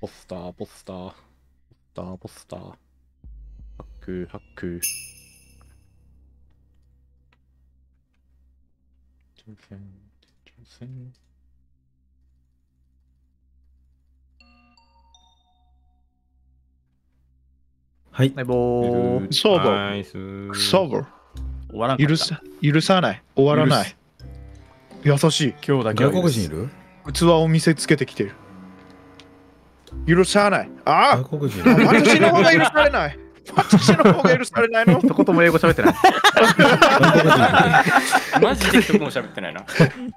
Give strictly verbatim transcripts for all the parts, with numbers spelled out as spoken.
ポスター、ポスター、ポスター、ポスター。ハック、ハック。挑戦、挑戦。 はい。 はい、ぼー。 そうぼナイス。 クソボ終わらんかった。 許さ許さない終わらない優しい今日だけは外許す国人いる？ 器を見せつけてきてる許さないあ外国人いある？ 私の方が許されない私の方が許されないの一言も英語喋ってない。 外国人いる？ マジで一言も喋ってないな。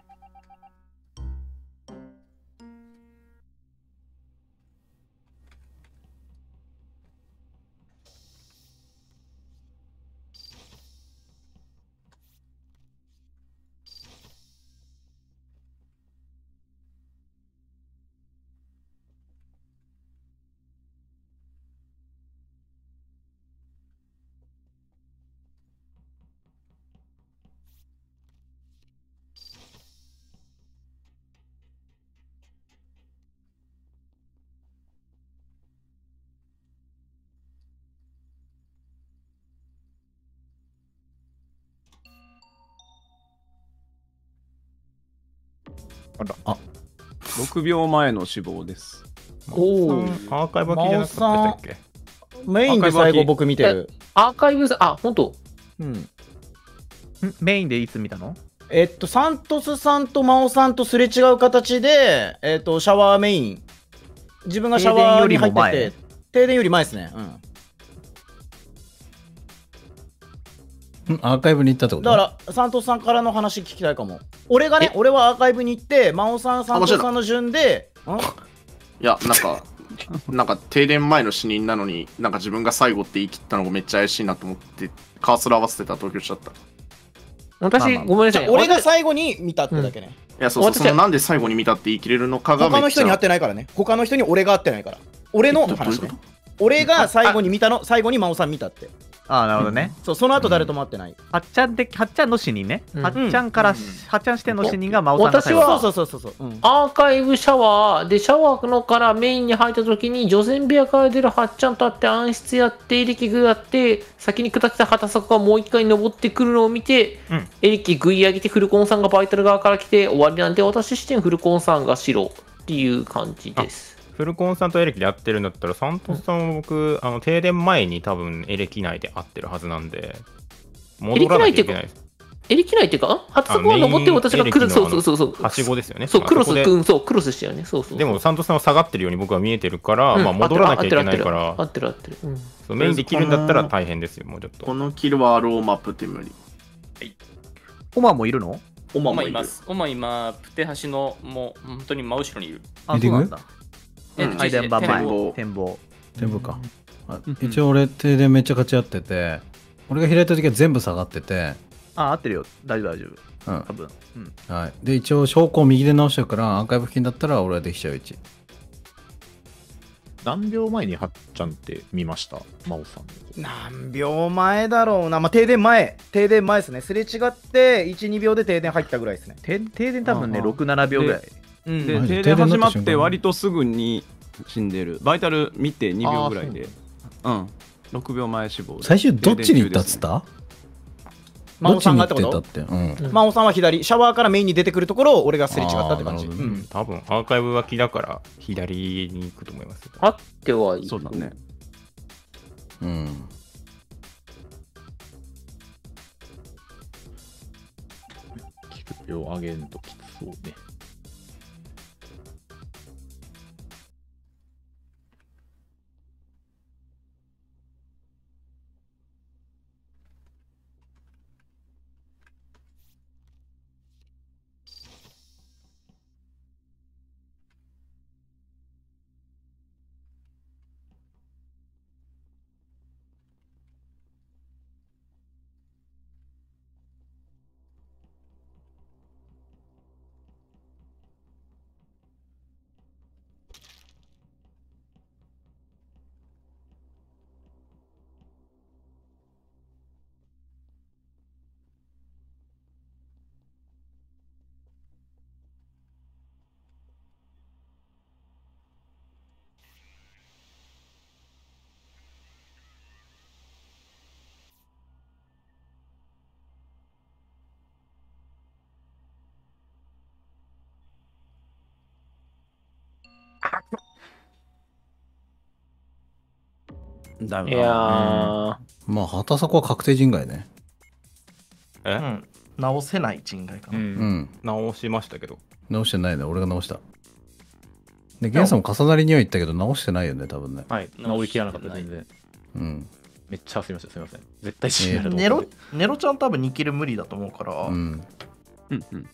ろくびょうまえの死亡です。 おお。 アーカイブは聞いてなかったっけ？ メインで最後僕見てる。 アーカイブさ、あ、ほんと。 うん。 んメインでいつ見たの？ えっと、サントスさんとマオさんとすれ違う形で、えっと、シャワーメイン。自分がシャワーに入ってて、停電より前ですね。うん。 んアーカイブに行ったってこと？ だから、サントスさんからの話聞きたいかも。俺がね、俺はアーカイブに行って、マオさん、サントスさんの順で、んいや、なんか、なんか停電前の死人なのに、なんか自分が最後って言い切ったのがめっちゃ怪しいなと思って、カーソル合わせてたら投票しちゃった。 私、ごめんなさい。 俺が最後に見たってだけね。 いや、そうそう、そのなんで最後に見たって言い切れるのかがめっちゃ。 他の人に会ってないからね。他の人に俺が会ってないから。俺の話ね。俺が最後に見たの、最後に真央さん見たって。 ああ、なるほどね。 そう、その後誰とも会ってない。 はっちゃんで、はっちゃんの死人ね。 うんはっちゃんから、はっちゃん視点の死人が真央さんが私はそうそうそうそうそう。 アーカイブシャワーで、シャワーのからメインに入った時に、除染部屋から出るはっちゃんと会って暗室やって、エレキグやって、先に下ってた畑坂がもう一回登ってくるのを見て、 うん、 エレキグイ上げて、フルコンさんがバイタル側から来て終わりなんで、私視点フルコンさんが白っていう感じです。 フルコンさんとエレキでやってるんだったら、サントスさんは僕、あの停電前に多分エレキ内で会ってるはずなんで、戻らなきゃいけないです。 エレキ内っていうか、畑坂は登って私がクロス、そうそうそうそう。 はしごですよね。 そう、クロス、うん、そう、クロスしてるね。そうそう。 でも、サントスさんは下がってるように僕は見えてるから、まあ戻らなきゃいけないから、 合ってる合ってる。 メインできるんだったら大変ですよ、もうちょっと。 このキルはローマップって無理。 はい。 オマもいるの？ オマもいる。 います。オマ今、プテ橋のもう本当に真後ろにいる。 あ、そうなんだ。 え、 配電盤前。展望。 展望か。一応俺停電めっちゃ勝ち合ってて、俺が開いた時は全部下がってて。 あ、合ってるよ。大丈夫大丈夫。 うん。 多分。うん。 はい。で、一応証拠を右で直してるから、アーカイブ付近だったら俺はできちゃう位置。 何秒前にはっちゃんって見ました真央さん。 何秒前だろうな。まあ、停電前。停電前ですね。すれ違って、いち、にびょうで停電入ったぐらいですね。 停電多分ね、ろく、ななびょうぐらい。 で、停電始まって割とすぐに死んでる。バイタル見てにびょうぐらいで。うん。ろくびょうまえ死亡。 最終どっちに行ったっつった？ 真央さんがってこと？ 真央さんは左、シャワーからメインに出てくるところを俺がすれ違ったって感じ。 多分アーカイブ脇だから左に行くと思います。 あってはいい。 そうだね。 うん。 キルを上げんときつそうね。 だいやー、 まあ、畑迫は確定人外ね。 え、 うん。直せない人外かな。 うん、 うん。 直しましたけど。 直してないね。俺が直した。で、ゲンさんも重なりには言ったけど、直してないよね、多分ね。 はい、直りきらなかった、全然。 うん。 めっちゃ焦りました、すみません。絶対死ぬと思ってネロ、ネロちゃん多分にキル無理だと思うから。 うん。 うんうん。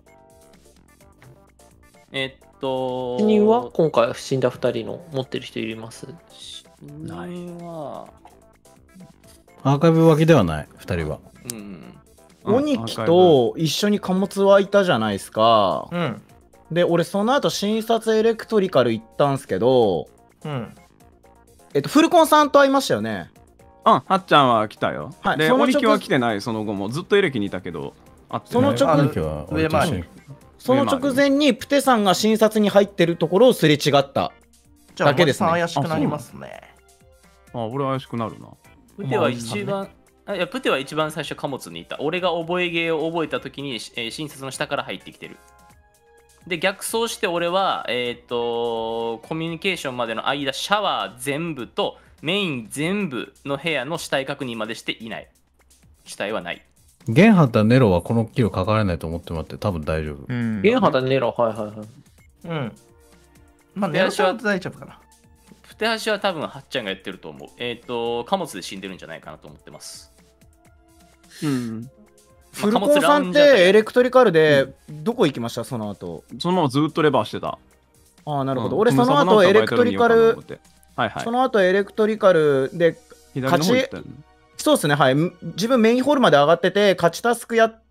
えっと、 死人は今回死んだふたりの持ってる人います？ ないは、 アーカイブ脇ではない、ふたりは。 うん。 鬼木と一緒に貨物はいたじゃないですか。 うん。 で、俺その後診察エレクトリカル行ったんすけど、 うん。 えっと、フルコンさんと会いましたよね。 うん、はっちゃんは来たよ。で、 はいその直鬼木は来てない、その後も。ずっとエレキにいたけど、会ってその直あ鬼木は俺と一緒に。 その直前にプテさんが診察に入ってるところをすれ違ったじゃあ、 だけですね。 お前さん怪しくなりますね。 あ、俺怪しくなるな。 プテは一番、あいやプテは一番最初貨物にいた。俺が覚え芸を覚えた時に、えー診察の下から入ってきてる。で、逆走して俺は、えっ、と、コミュニケーションまでの間、シャワー全部とメイン全部の部屋の死体確認までしていない。死体はない。 ゲンハタネロはこのキルかからないと思ってもらって多分大丈夫。 うん。 ゲンハタネロ、はいはいはい。 うん。まあ、ネロちゃんは大丈夫かな。 プテハシは多分はっちゃんがやってると思う。えっ、と、貨物で死んでるんじゃないかなと思ってます。 うん。 フルコンさんってエレクトリカルでどこ行きました、その後。 そのままずっとレバーしてた。 ああ、なるほど。 うん俺その後エレクトリカル、 はいはい。 その後エレクトリカルで左の方行ったよね。 そうですね、はい。自分メインホールまで上がってて、勝ちタスクやって、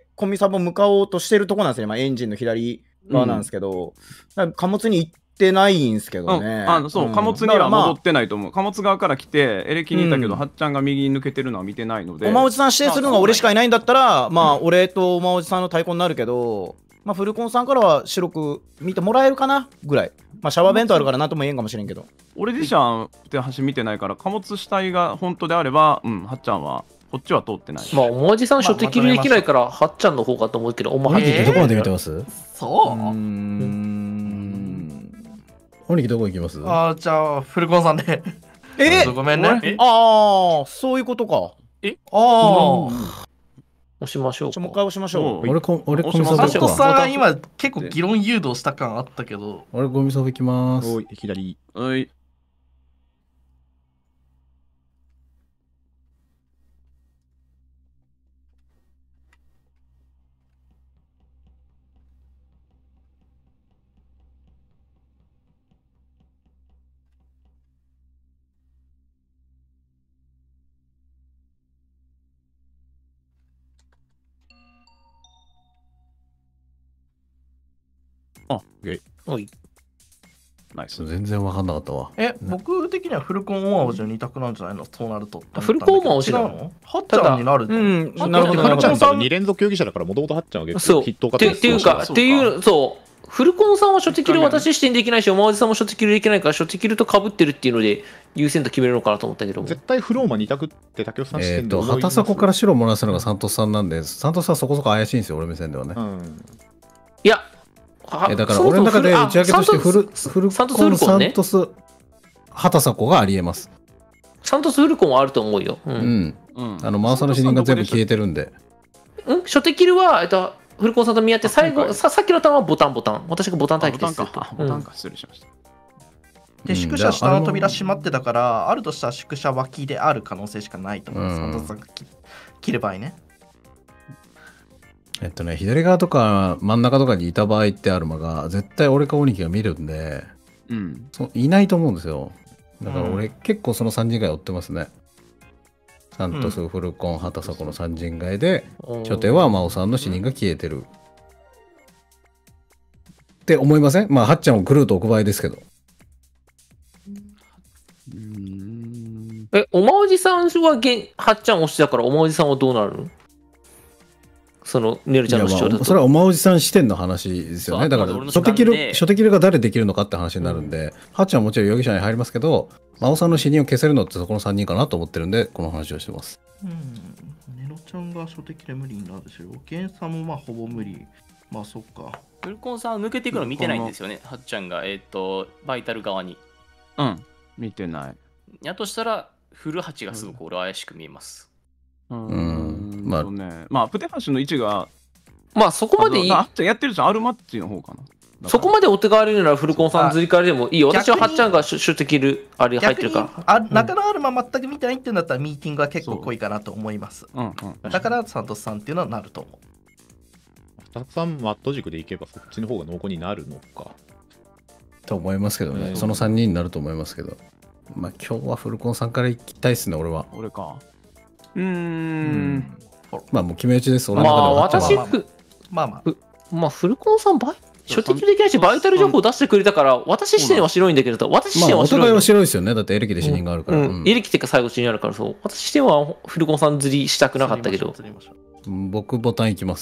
コミサボ向かおうとしてるとこなんですね。まあ、エンジンの左側なんですけど、だから貨物に行ってないんですけどね。 うん、あそう、 ん貨物には戻ってないと思う。貨物側から来て、エレキにいたけど、 うんはっちゃんが右に抜けてるのは見てないので。 おまおじさん指定するのが俺しかいないんだったら、まあ、俺とおまおじさんの対抗になるけど、まあ、フルコンさんからは白く見てもらえるかなぐらい。まあ、シャワーベントあるからなんとも言えんかもしれんけど。 俺自身って橋見てないから、貨物主体が本当であれば、うん、はっちゃんはこっちは通ってない。 まあ、おまじさん初手切りできないから、はっちゃんの方かと思うけど、おま鬼木ってどこまで見てます？ そううーん。 鬼木どこ行きます？ ああ、じゃあ、フルコンさんで。 えごめんね。 ああ、そういうことか。 ああ。 押しましょうか。 ちょもう一回押しましょう。 俺こ、俺コミサボマシコ行くわ。 さん、今結構議論誘導した感あったけど。 俺コミサボ行きまーす。 おい、左。 はい。あ、ゲイ。 おい。 ナイス。 全然わかんなかったわ。 え、僕的にはフルコンオアオジの二択なんじゃないのそうなると。 フルコンオアオジなの違うのはっちゃんになると。 うん、 ななるほど、なるほど。 フルコンさんに連続競技者だから、もともとはっちゃんは結そう。 構筆頭かってっていうか、っていう、そう。フルコンさんは初手切る私視点できないし、おまわじさんも初手切るできないから、初手切ると被ってるっていうので、優先度決めるのかなと思ったけど。 絶対フローマに択って竹内さん視えっと、 点で思います。 畑迫から白漏らすのがサントスさんなんで、サントスさんそこそこ怪しいんですよ、俺目線ではね。 うん。 いや、 えだから俺の中で打ち上げとしてフルフルサントスコンサフルコンねントス畑迫がありえます。 サントスフルコンはあると思うよ。う。 うんん。あの、マーサの死人が全部消えてるんで。 うん初手切るは、えっと、フルコンさんと見合って、最後、ささっきのターンはボタンボタン。私がボタン待機ですると。 ボタンか、失礼しました。 で、宿舎下の扉閉まってたから、あるとしたら宿舎脇である可能性しかないと思う。サントスさんが切切る場合ね。 えっとね、左側とか真ん中とかにいた場合ってアルマが、絶対俺か鬼木が見るんで、 うん。 そいないと思うんですよ。だから俺、結構そのさんにん街追ってますね。サントス、フルコン、畑迫のさんにん街で、初手は真央さんの死人が消えてる。って思いません？まあ、はっちゃんをクルーと置く場合ですけど。 え、おまわじさんはげはっちゃん推しだから、おまわじさんはどうなるの？そのネルちゃんの主張だと。 いやまあそれはおまおじさん視点の話ですよね。だから初手切る初手切るが誰できるのかって話になるんで、はっちゃんはもちろん容疑者に入りますけど、真央さんの死人を消せるのってそこのさんにんかなと思ってるんで、この話をしてます。 うん。ネロちゃんが初手切れ無理になるでしょ。ゲンさんもまあほぼ無理。 まあそっか。 フルコンさんは抜けていくの見てないんですよね、はっちゃんが、えっ、ー、と、バイタル側に。 うん、見てない。 やとしたら、フルハチがすごく俺は怪しく見えます。 うん、うんまあね、まあ、プテハシの位置が、 まあそこまでいい。 あっちゃんやってるじゃん、アルマッチの方かな。 そこまでお手軽ならフルコンさんずり替えでもいいよ。私ははっちゃんが主的るあれ入ってるから。 あ中野アルマ全く見てないってんだったらミーティングは結構濃いかなと思います。うんうん、だからサントスさんっていうのはなると思う。 たくさんマット軸でいけばそっちの方が濃厚になるのか。 と思いますけどね。そのさんにんになると思いますけど。まあ今日はフルコンさんから行きたいですね、俺は。 俺か。うーん。 まあもう決め打ちです。 まあ私、まあまあ。まあフルコンさんバイ初手できないし、バイタル情報を出してくれたから、私視点は白いんだけど、私視点は白い。 まあ、お互いは白いですよね。だってエレキで死人があるから。 うん。エレキっていうか最後死人あるから、そう。私視点はフルコンさん釣りしたくなかったけど。 僕、ボタンいきます。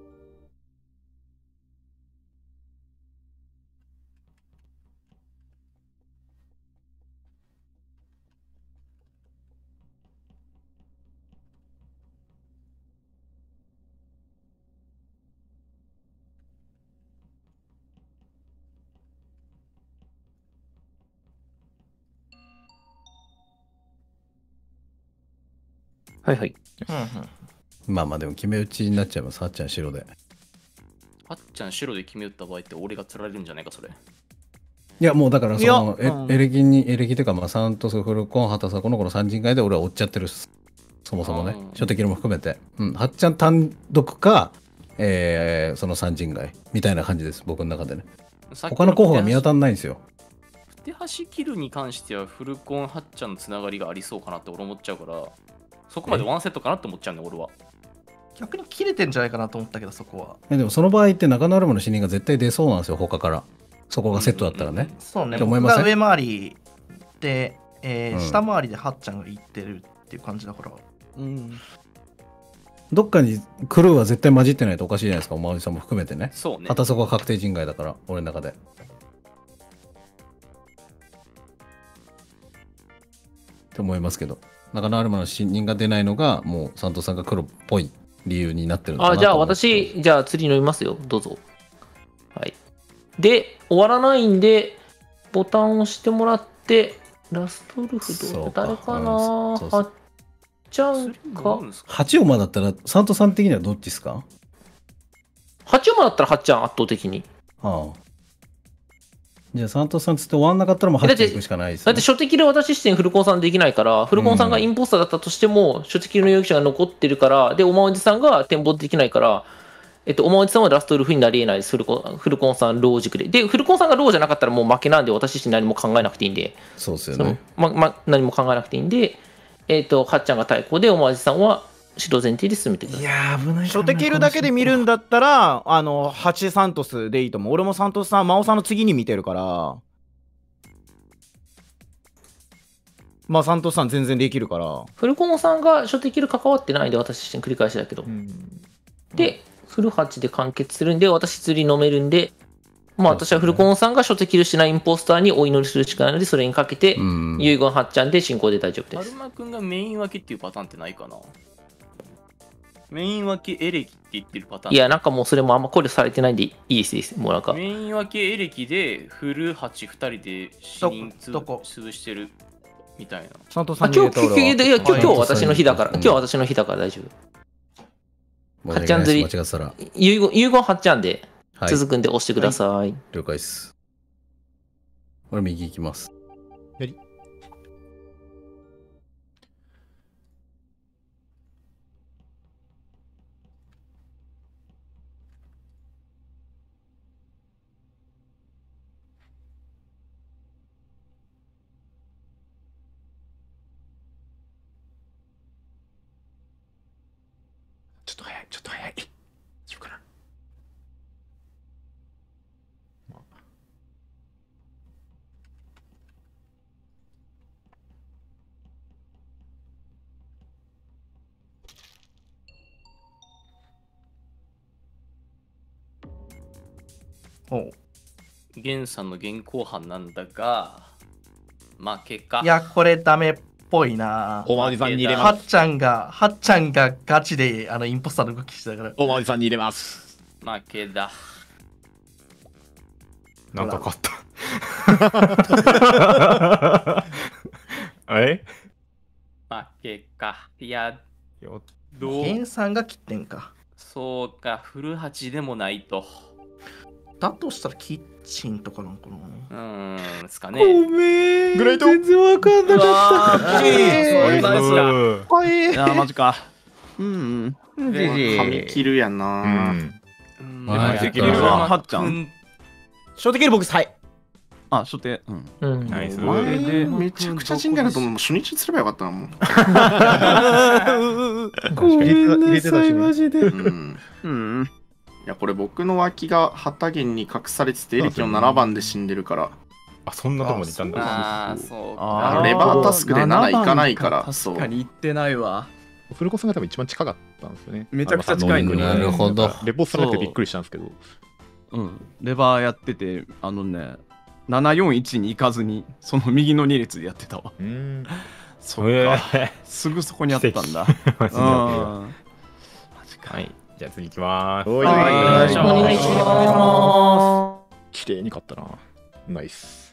はいはい。 うんうん、 まあまあでも決め打ちになっちゃいます。はっちゃん白で。 はっちゃん白で決め打った場合って俺が釣られるんじゃないかそれ。 いやもうだからそのエ、うん、エレキにエレキというかまあサントスフルコンハタサコのこのさん人会で俺は追っちゃってるそもそもね初手切りも含めて、うん、はっちゃん単独か、えー、そのさん人会みたいな感じです僕の中でね。他の候補が見当たんないんですよ。 手端キルに関してはフルコンはっちゃんのつながりがありそうかなって俺思っちゃうから。そこまでワンセットかなって思っちゃうんだ俺は。 逆に切れてんじゃないかなと思ったけどそこは。 えでもその場合って中野アルマの死人が絶対出そうなんですよ他から。そこがセットだったらね。うんうん、 そうね。僕が上回りで、えーうん、下回りではっちゃんがいってるっていう感じだから。うん。 どっかにクルーは絶対混じってないとおかしいじゃないですかおまわりさんも含めてね。 そうね。 はたそこは確定人外だから俺の中で。って思いますけど。中野アルマの死人が出ないのがもうサントさんが黒っぽい理由になってるのかなと。 あ、じゃあ私、じゃあ次飲みますよ。どうぞ。はい。で、終わらないんで、ボタンを押してもらって、ラストルフどう誰かな、はっちゃんか。 はちオマだったら、サントさん的にはどっちですか？ はちオマだったらはっちゃん圧倒的に。 はあ。じゃあ、サントさんつって終わんなかったらもうはっちゃん行くしかないです、ね、 だって初手切り私視点フルコンさんできないから、フルコンさんがインポスターだったとしても、うん、初手切りの容疑者が残ってるから、で、おまわじさんが展望できないから、えっと、おまわじさんはラストウルフになり得ないです、フルコン、フルコンさんロー軸で。で、フルコンさんがローじゃなかったらもう負けなんで、私自身何も考えなくていいんで。 そうですよね。 ま、ま、何も考えなくていいんで、えっと、はっちゃんが対抗で、おまわじさんは白前提で進めてください。 いやー危ない。初手切るだけで見るんだったら、あの、はちサントスでいいと思う。俺もサントスさん、真央さんの次に見てるから、まあ、サントスさん全然できるから。 フルコンさんが初手切る関わってないんで、私自身繰り返しだけど。うん、で、フルハチで完結するんで、私釣り飲めるんで、まあ私はフルコンさんが初手切るしないインポスターにお祈りするしかないので、それにかけて、遺言はっちゃんで進行で大丈夫です。 アルマ君がメイン分けっていうパターンってないかな？メイン分けエレキって言ってるパターン。 いや、なんかもうそれもあんま考慮されてないんでいいです。もうなんか。 メイン分けエレキで、フルハチふたりで死人潰してる。みたいな。 サントさん今日、今日、今日は私の日だから、今日は私の日だから大丈夫。はっちゃん釣り、遺言はっちゃんで続くんで押してください。はいはい、 了解です。俺右行きます。やり。 ちょっと早い、ちょっと早い。大丈夫かな。 おう。ゲンさんの現行犯なんだが、負けか。 いや、これダメっぽいな。 おまわりさんに入れます。 はっちゃんが、はっちゃんがガチであのインポスターの動きしてたから。 おまわりさんに入れます。 負けだ。 なんか勝った。え負けか。いや、 よどうゲンさんが切ってんか。 そうか、古八でもないと。 だとしたらキッチンとかなんかな。 うーん、ですかね。 ごめん。 グレート全然わかんなかった。 ナイスだ。 怖い。 いや、マジか。うんうん。 じじい髪切るやんうな。 ん。 うんマジかできるははっちゃん。 ショートキル僕はい。 あ、初手。うん。 うん。 ナイス。 お前めちゃくちゃ人だなと思う。初日すればよかったな、もう。 ごめんなさい、マジで。 うん。 うん。 いや、これ僕の脇が旗源に隠されてて、エレキのななばんで死んでるから。 あ、そんなとこにいたんだ。 ああ、そうあか。 レバータスクでなな行かないから確かに行ってないわ。 古子さんが多分一番近かったんですよね。 めちゃくちゃ近いのに。 なるほど。 レポートされなくてびっくりしたんですけど。 うん。レバーやってて、あのね、ななよんいちに行かずに、その右のに列でやってたわ。 うん。 そっか。すぐそこにあったんだ。 マジで。 うん。 はい。じゃあ次行きまーす。 おいお願いします。 綺麗に勝ったな。ナイス。